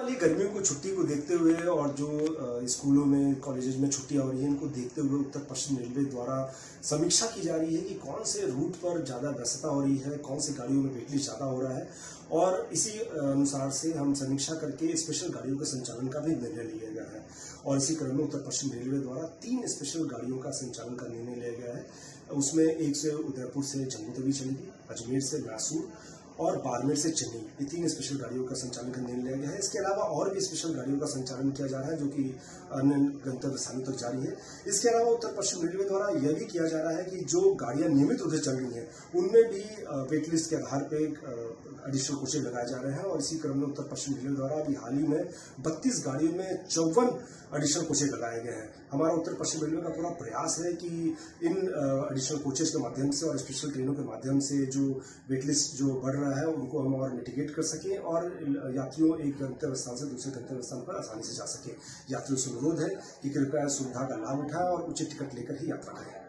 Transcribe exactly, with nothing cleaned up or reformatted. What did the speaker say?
वाली गर्मियों को छुट्टी को देखते हुए और जो स्कूलों में कॉलेजेस में छुट्टियां हो रही हैं इनको देखते हुए उत्तर पश्चिम रेलवे द्वारा समीक्षा की जा रही है कि कौन से रूट पर ज़्यादा व्यस्तता हो रही है, कौन सी गाड़ियों में वेटलिस्ट ज़्यादा हो रहा है, और इसी अनुसार से हम समीक्षा करके स्पेशल गाड़ियों के संचालन का भी निर्णय लिया गया है। और इसी क्रम में उत्तर पश्चिम रेलवे द्वारा तीन स्पेशल गाड़ियों का संचालन का निर्णय लिया गया है। उसमें एक से उदयपुर से जम्मू तवी चलेगी, अजमेर से मैसूर और बाड़मेर से चेन्नई, ये तीन स्पेशल गाड़ियों का संचालन का निर्णय लिया गया है। इसके अलावा और भी स्पेशल गाड़ियों का संचालन किया जा रहा है जो कि अन्य गंतव्य स्थानों तक जारी है। इसके अलावा उत्तर पश्चिम रेलवे द्वारा यह भी किया जा रहा है कि जो गाड़ियां नियमित रूप से चल रही हैं उनमें भी वेटलिस्ट के आधार पर एडिशनल कोचेज लगाए जा रहे हैं। और इसी क्रम में उत्तर पश्चिम रेलवे द्वारा अभी हाल ही में बत्तीस गाड़ियों में चौवन एडिशनल कोचेज लगाए गए हैं। हमारा उत्तर पश्चिम रेलवे का पूरा प्रयास है कि इन एडिशनल कोचेज के माध्यम से और स्पेशल ट्रेनों के माध्यम से जो वेटलिस्ट जो बढ़ रहा है उनको हम और मिटिगेट कर सकें और यात्रियों एक गंतव्य स्थान से दूसरे गंतव्य स्थान पर आसानी से जा सके। यात्रियों से अनुरोध है कि कृपया सुविधा का लाभ उठाएं और उचित टिकट लेकर ही यात्रा करें।